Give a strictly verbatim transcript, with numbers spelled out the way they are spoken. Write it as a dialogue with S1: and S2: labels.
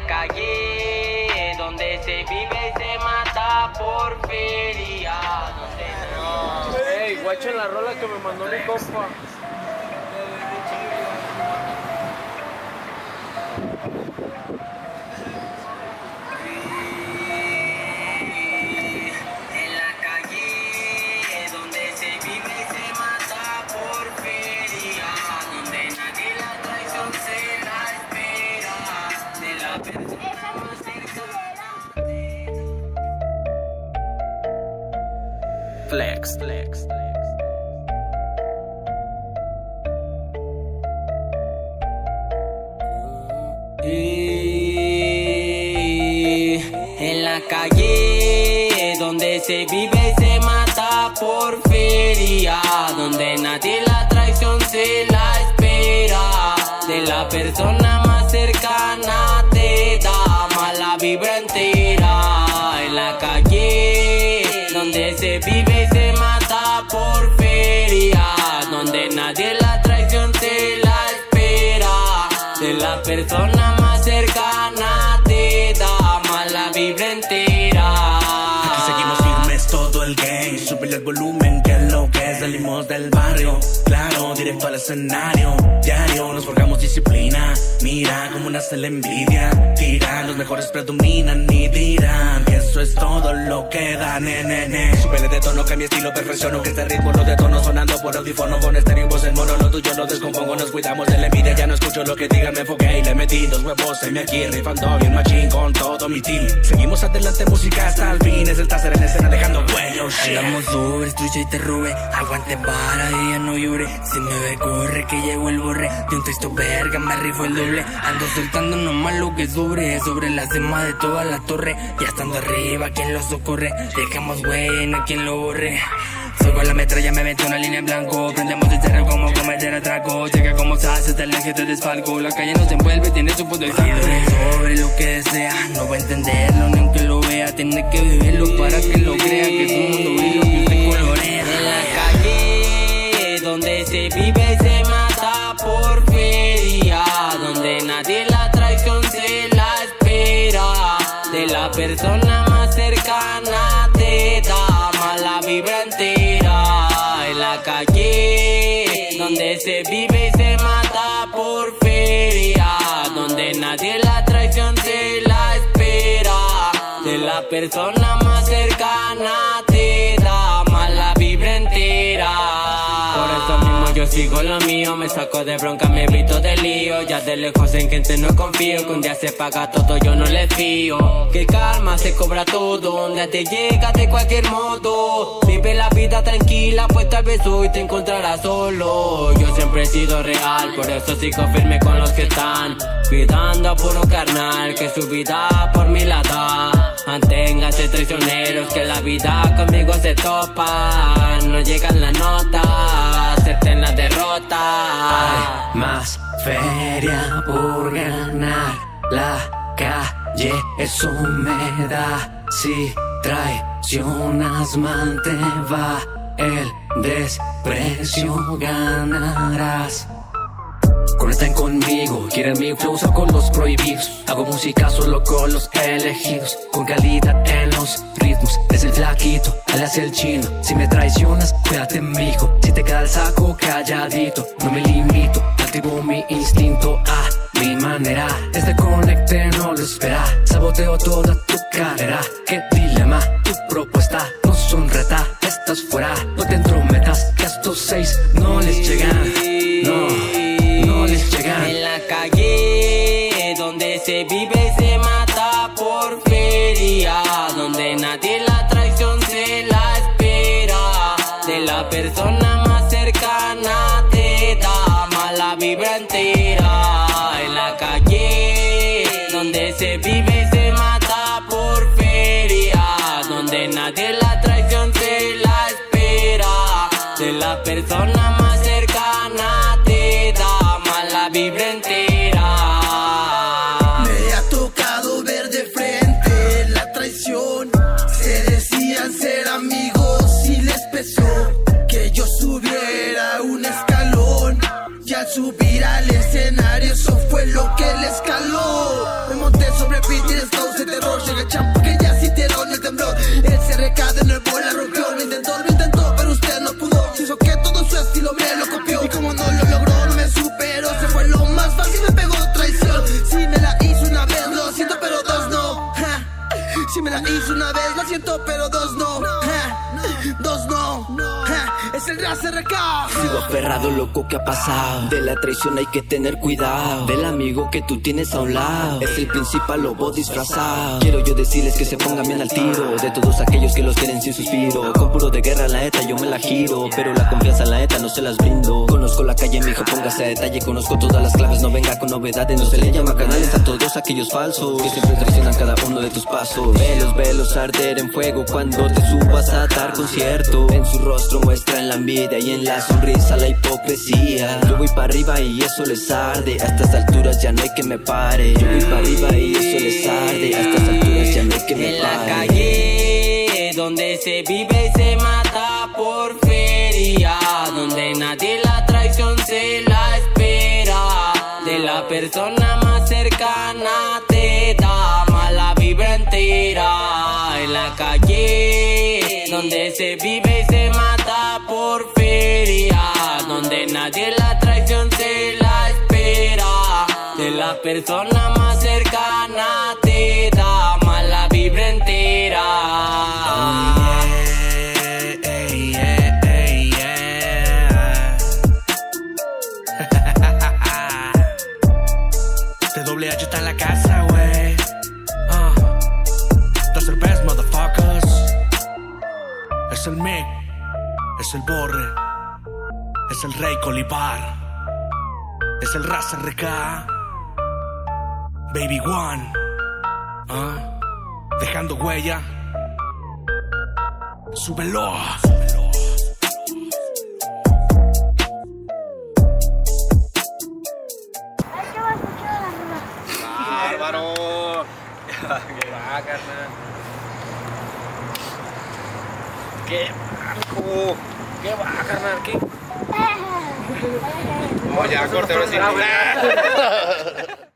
S1: calle, donde se vive y se mata por feria.
S2: Ey, guacha la rola que me mandó mi compa.
S1: Flex, flex, flex. Y en la calle, donde se vive y se mata por feria, donde nadie la traición se la espera, de la persona más cercana te da mala vibra entera. En la calle, donde se vive y se mata por feria, donde nadie la traición se la espera, de la persona más cercana te da mala vibra entera.
S3: Aquí seguimos firmes todo el game, súbele el volumen que es lo que es, salimos del barrio, claro, directo al escenario, diario nos forjamos disciplina, mira cómo nace la envidia, tira, los mejores predominan y dirán que eso es todo lo que da, nene, nene. Súbele de tono que mi estilo perfecciono, que este ritmo lo detono sonando por audífono, con estéreo en voz en mono, lo tuyo lo descompongo, nos cuidamos de la envidia, ya no escucho lo que digan, me enfoqué y le metí dos huevos en mi aquí, rifando bien machín con todo mi team. Seguimos adelante, música hasta el fin, es el taser en escena dejando huellos.
S4: Andamos sobre, estuche y te robe, aguante para ella no llore, si me ve corre que llegó el borre, de un texto verga me rifo el doble, ando soltando nomás lo que sobre, sobre la cima de toda la torre, ya estando arriba quien lo socorre, dejamos bueno quien lo borre. Soy con la metralla, me metí una línea en blanco, prendemos el cerro como cometer atraco, checa cómo se hace hasta el eje te desfalco, la calle nos envuelve, tiene su punto exacto. Sobre lo que desea, no va a entenderlo ni aunque lo vea, tiene que vivirlo para que lo crea, que es un mundo y lo que usted colorea.
S1: En la calle, donde se vive y se mata por feria, donde nadie la traición se la espera, de la persona más cercana te da mala vibra entera. En la calle, donde se vive y se mata por feria, donde nadie la traición se la espera, de la persona más cercana te da mala vibra entera. Por eso mismo yo sigo lo mío, me saco de bronca, me evito de lío, ya de lejos en gente no confío, que un día se paga todo yo no le fío, que calma se cobra todo, un día te llega de cualquier modo, vive la vida tranquila pues tal vez hoy te encontrarás solo, yo siempre he sido real, por eso sigo firme con los que están cuidando a puro carnal, que su vida por mí la da, manténganse traicioneros que la vida conmigo se topa, no llegan las notas, acepten la derrota.
S4: Hay más feria por ganar, la calle eso me da, si traicionas mal te va, el desprecio ganarás. Conectan conmigo, quieren mi flow, saco los prohibidos, hago música solo con los elegidos, con calidad en los ritmos, desde el flaquito al hacia el chino, si me traicionas, cuídate mijo, si te queda el saco calladito, no me limito, activo mi instinto a mi manera, este conecte no lo espera, saboteo toda tu carrera, qué dilema, tu propuesta no son reta, estás fuera, no te entrometas, que a estos seis no les llegan, no.
S1: En la calle, donde se vive y se mata por feria, donde nadie la traición se la espera, de la persona más cercana te da mala vibra entera. En la calle, donde se vive y se mata por feria, donde nadie la traición se la espera, de la persona más cercana te da mala vibra entera.
S5: Me ha tocado ver de frente la traición, se decían ser amigos y les pesó que yo subiera un escalón, Y al subir al escenario eso fue lo que le escaló. Me monté sobre Peter Stones de terror. Llega champo que ya sintieron el temblor. El C R K de nuevo la rompió. Lo intentó, lo intentó, pero usted no pudo. Se hizo que todo su estilo me lo copió. Y como no lo logró, no me superó. Se fue lo más fácil, me pegó traición. Si me la hizo una vez, lo siento, pero dos no. Ja. Si me la hizo una vez, lo siento, pero dos no. Ja. Dos no. Ja. Es el C R K.
S4: Sigo aferrado, loco, ¿qué ha pasado? De la traición hay que tener cuidado. Del amigo que tú tienes a un lado es el principal lobo disfrazado. Quiero yo decirles que se pongan bien al tiro de todos aquellos que los quieren sin suspiro. Con puro de guerra la neta yo me la giro, pero la confianza la neta no se las brindo. Conozco la calle, mijo, póngase a detalle. Conozco todas las claves, no venga con novedades. No se le llama canales a todos aquellos falsos que siempre traicionan cada uno de tus pasos. Ve los velos arder en fuego cuando te subas a dar concierto. En su rostro muestran la envidia y en la sonrisa la hipocresía. Yo voy para arriba y eso les arde. A estas alturas ya no hay que me pare. Yo voy para arriba y eso les arde. A estas alturas ya no hay que me
S1: en
S4: pare.
S1: la calle, donde se vive y se mata por feria, donde nadie la traición se la espera. De la persona más cercana te da mala vibra entera. En la calle, donde se vive y se mata por feria, donde nadie la traición se la espera. De la persona más cercana te da mala vibra entera.
S3: Doble H está en la casa, wey. Uh, that's the best, motherfuckers. Es el Mick, es el Borre, es el Rey Colibar, es el Raz R K, Baby One, uh, dejando huella. Súbelo.
S2: ¡Bárbaro! ¿Qué va, carnal? ¿Qué bajo? ¿Qué va, carnal? ¿Qué? Oh, ya, corte, ahora sí.